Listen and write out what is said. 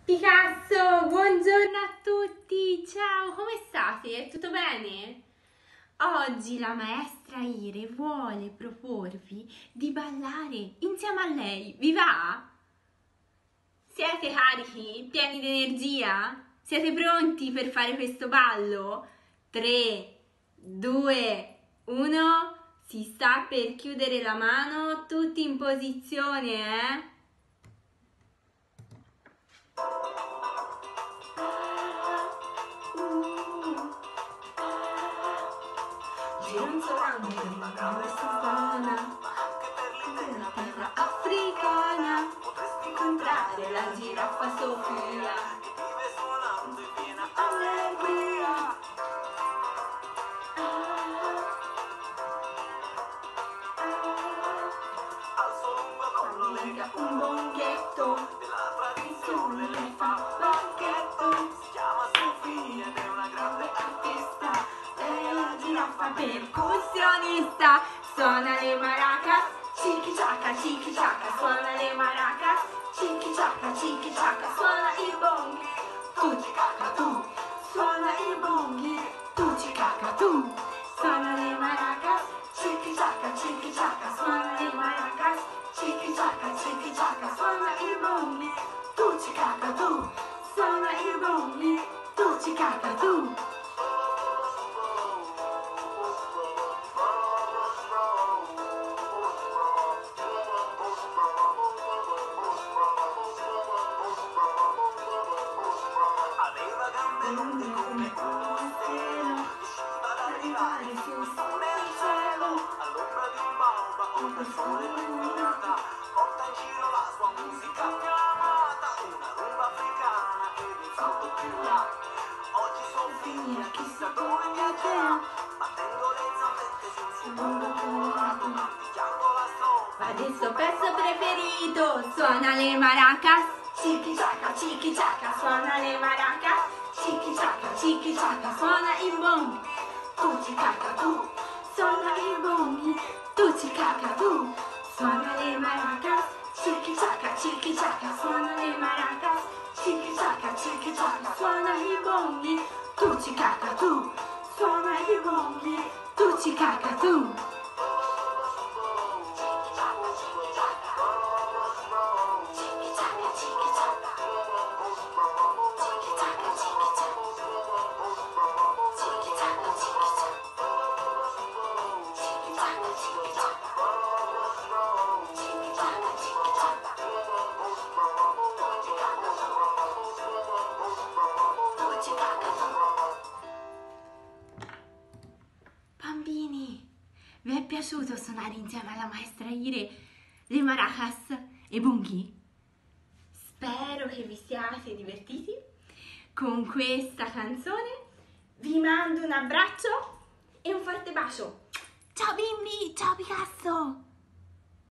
Picasso, buongiorno a tutti, ciao, come state? Tutto bene? Oggi la maestra Ire vuole proporvi di ballare insieme a lei, vi va? Siete carichi? Pieni di energia? Siete pronti per fare questo ballo? 3, 2, 1, si sta per chiudere la mano, tutti in posizione, gironzolando per la savana, nella terra africana, potresti incontrare la giraffa Sofia, che vive suonando in piena allegria. Al suo lungo collo lega un bonghetto, della tradizione le fa banchetto. Si chiama Sofia ed è una grande artista, è la giraffa percussionista. Suona le maracas, cicchi ciacca, suona le maracas, cicchi ciacca, suona il bonghi, tu ci cacca tu, suona il bonghi, tu ci cacca tu, suona le maracas, cicchi ciacca, suona le maracas, cicchi ciacca, suona il bonghi, tu ci cacca tu, suona il bonghi, tu ci cacca tu. Aveva gambe lunghe come un stelo, riusciva ad arrivare fin su nel cielo. All'ombra di un baobab, oltre il sole illuminata, porta in giro la sua musica più amata. Una rumba africana ed un salto più là. Oggi Sofia chissà dove viaggerà, battendo le zampette sul suo mondo colorato, picchiando la strofa del suo pezzo preferito. Suona le maracas, cicchi ciacca, suona le maracas, cicchi ciacca, suona il bonghi, tu ci cacca tu, suona il bonghi, tu ci cacca tu, suona le maracas, cicchi ciacca, suona le maracas, cicchi ciacca, suona il bonghi, tu ci cacca tu, suona il bonghi, tu ci cacca tu. Bambini, vi è piaciuto suonare insieme alla maestra Ire le maracas e bonghi? Spero che vi siate divertiti con questa canzone. Vi mando un abbraccio e un forte bacio. Ciao bimbi, ciao Picasso!